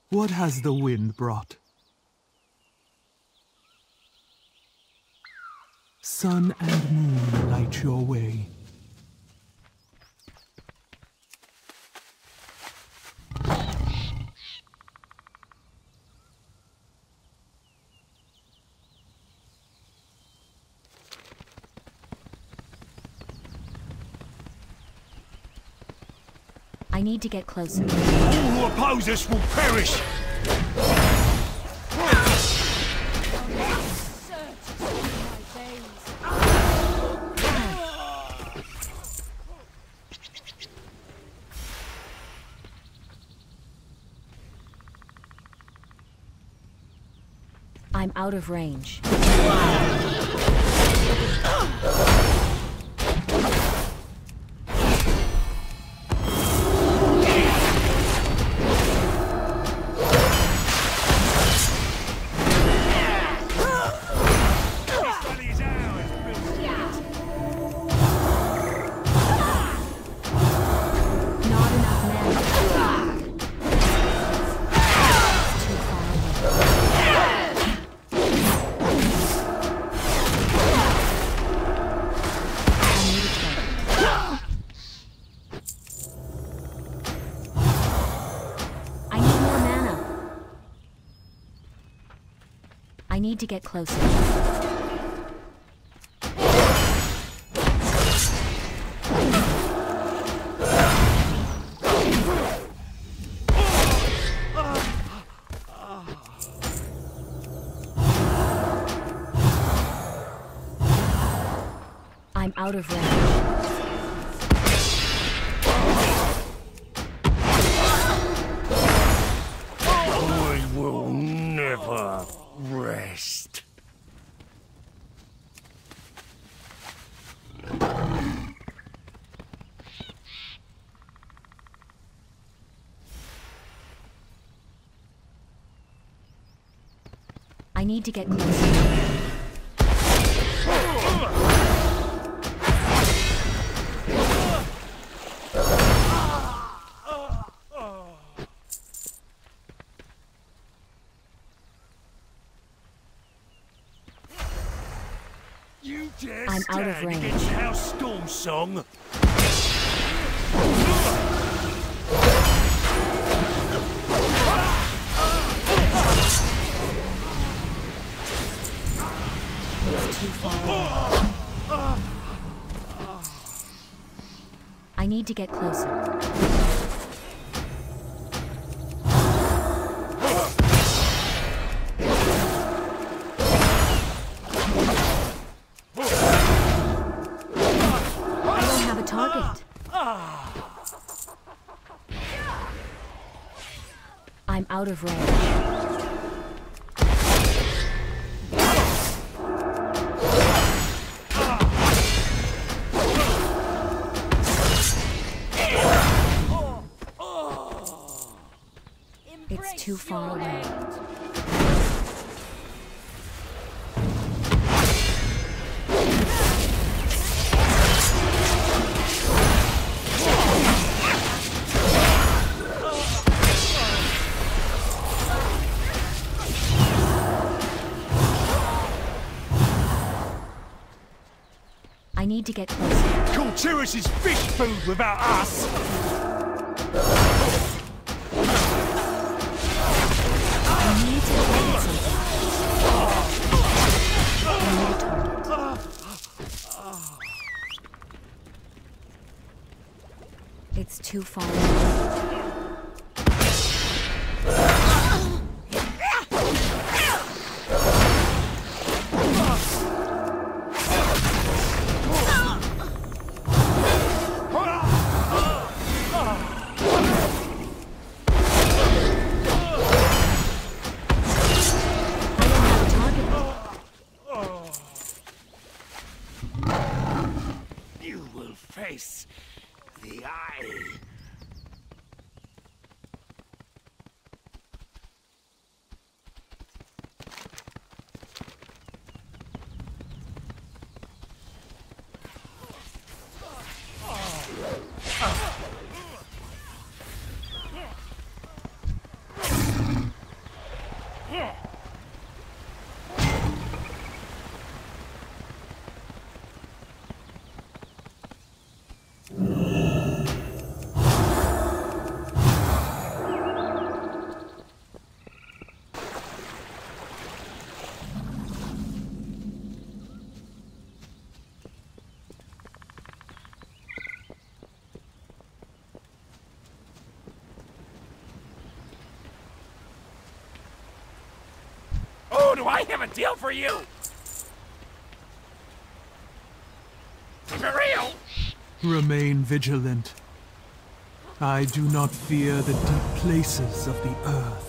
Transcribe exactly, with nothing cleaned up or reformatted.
What has the wind brought? Sun and moon light your way. I need to get closer. All who oppose us will perish! I'm out of range. I need to get closer. I'm out of range. I will never rest. I need to get closer. You dare I'm out of stand range. against House Stormsong? It's too far. I need to get closer. Target. I'm out of range. It's too far away. I need to get closer. Kulturis is fish food without us! I need to find something. I need a target. It's too far away. Face the eye. do I have a deal for you? For real? Remain vigilant. I do not fear the deep places of the earth.